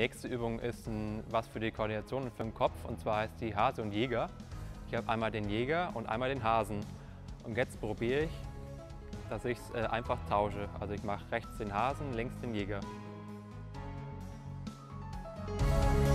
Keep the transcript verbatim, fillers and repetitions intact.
nächste Übung ist ein, was für die Koordination und für den Kopf, und zwar heißt die Hase und Jäger. Ich habe einmal den Jäger und einmal den Hasen. Und jetzt probiere ich, dass ich es äh, einfach tausche. Also ich mache rechts den Hasen, links den Jäger.